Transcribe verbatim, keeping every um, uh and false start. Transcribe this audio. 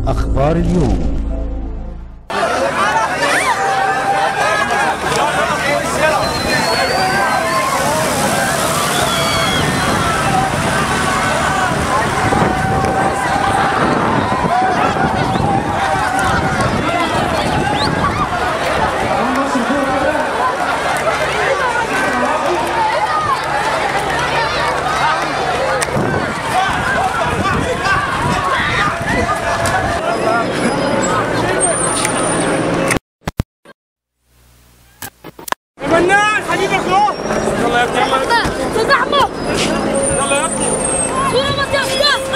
أخبار اليوم. منان حبيب اخوه يلا يا ابني يلا تزحموا يلا يا ابني شو ما